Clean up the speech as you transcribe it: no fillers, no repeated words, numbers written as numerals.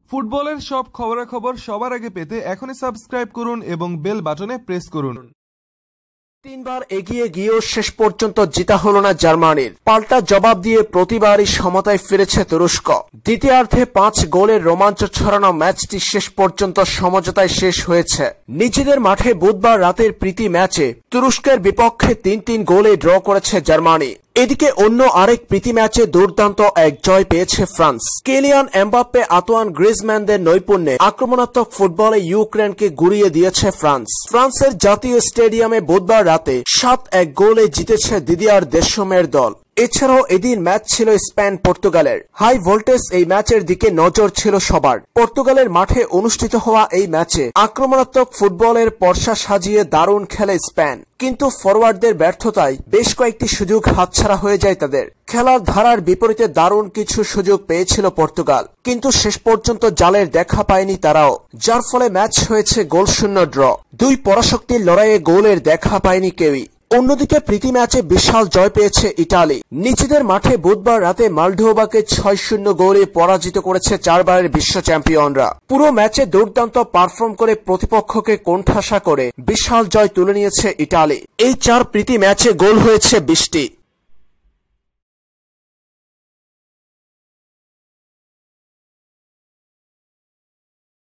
ফুটবলের সব খবরাখবর সবার আগে পেতে এখনই সাবস্ক্রাইব করুন এবং বেল বাটনে প্রেস করুন। তিনবার এগিয়ে গিয়েও শেষ পর্যন্ত জিতা হলো না জার্মানির। পাল্টা জবাব দিয়ে প্রতিবারই সমতায় ফিরেছে তুরস্ক। দ্বিতীয়ার্ধে 5 গোলের রোমাঞ্চ ছড়ানো ম্যাচটি শেষ পর্যন্ত সমঝোতায় শেষ হয়েছে। নিজেদের মাঠে বুধবার রাতের প্রীতি ম্যাচে তুরস্কের বিপক্ষে 3-3 গোলে ড্র করেছে জার্মানি। এদিকে অন্য আরেক প্রীতি ম্যাচে দুর্দান্ত এক জয় পেয়েছে ফ্রান্স। কেলিয়ান এমবাপ্পে, আতোয়ান গ্রিজম্যানদের নৈপুণ্যে আক্রমণাত্মক ফুটবলে ইউক্রেনকে গুড়িয়ে দিয়েছে ফ্রান্স। ফ্রান্সের জাতীয় স্টেডিয়ামে বুধবার রাতে 7-1 গোলে জিতেছে দিদিয়ার দেশমের দল। এছাড়াও এদিন ম্যাচ ছিল স্পেন পর্তুগালের। হাই ভোল্টেজ এই ম্যাচের দিকে নজর ছিল সবার। পর্তুগালের মাঠে অনুষ্ঠিত হওয়া এই ম্যাচে আক্রমণাত্মক ফুটবলের পরশা সাজিয়ে দারুণ খেলে স্পেন, কিন্তু ফরওয়ার্ডদের ব্যর্থতায় বেশ কয়েকটি সুযোগ হাতছাড়া হয়ে যায় তাদের। খেলার ধারার বিপরীতে দারুণ কিছু সুযোগ পেয়েছিল পর্তুগাল, কিন্তু শেষ পর্যন্ত জালের দেখা পায়নি তারাও, যার ফলে ম্যাচ হয়েছে গোলশূন্য ড্র। দুই পরাশক্তির লড়াইয়ে গোলের দেখা পায়নি কেউই। অন্যদিকে প্রীতি ম্যাচে বিশাল জয় পেয়েছে ইটালি। নিজেদের মাঠে বুধবার রাতে মলদোভাকে 6-0 গোলে পরাজিত করেছে 4 বারের বিশ্ব চ্যাম্পিয়নরা। পুরো ম্যাচে দুর্দান্ত পারফর্ম করে প্রতিপক্ষকে কোণঠাসা করে বিশাল জয় তুলে নিয়েছে ইটালি। এই 4 প্রীতি ম্যাচে গোল হয়েছে 20টি।